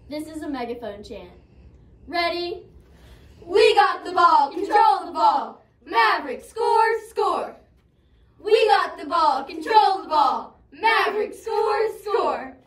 This is a megaphone chant. Ready? We got the ball, control the ball. Mavericks score, score. We got the ball, control the ball. Mavericks score, score.